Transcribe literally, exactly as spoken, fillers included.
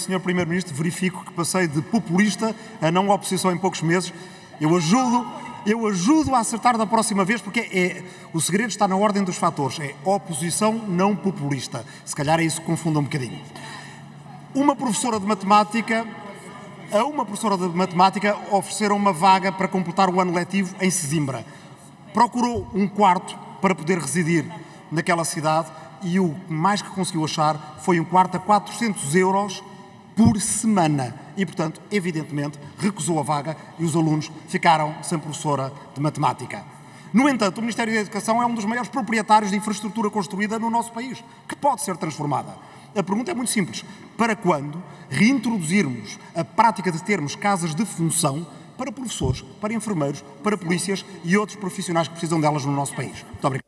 senhor Primeiro-Ministro, verifico que passei de populista a não oposição em poucos meses. Eu ajudo, eu ajudo a acertar da próxima vez, porque é, o segredo está na ordem dos fatores. É oposição não populista. Se calhar é isso que confunda um bocadinho. Uma professora de matemática, a uma professora de matemática ofereceram uma vaga para completar o ano letivo em Sesimbra. Procurou um quarto para poder residir naquela cidade e o mais que conseguiu achar foi um quarto a quatrocentos euros por semana. E, portanto, evidentemente, recusou a vaga e os alunos ficaram sem professora de matemática. No entanto, o Ministério da Educação é um dos maiores proprietários de infraestrutura construída no nosso país, que pode ser transformada. A pergunta é muito simples. Para quando reintroduzirmos a prática de termos casas de função para professores, para enfermeiros, para polícias e outros profissionais que precisam delas no nosso país? Muito obrigado.